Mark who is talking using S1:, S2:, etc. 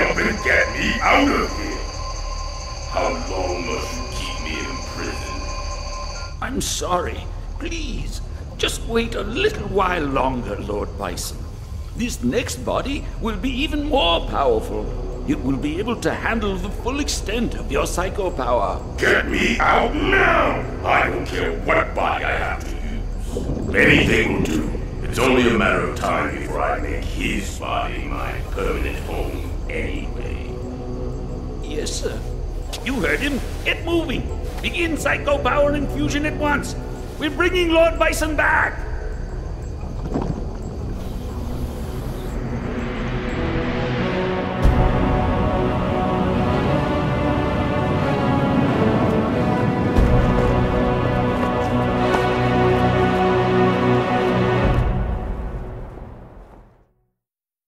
S1: up and get me out of here. How long must you keep me in prison?
S2: I'm sorry. Please, just wait a little while longer, Lord Bison. This next body will be even more powerful. It will be able to handle the full extent of your psycho power.
S1: Get me out now! I don't care what body I have to use. Anything will do. It's only a matter of time before I make his body my permanent home anyway.
S2: Yes, sir. You heard him. Get moving. Begin psycho power infusion at once. We're bringing Lord Bison back.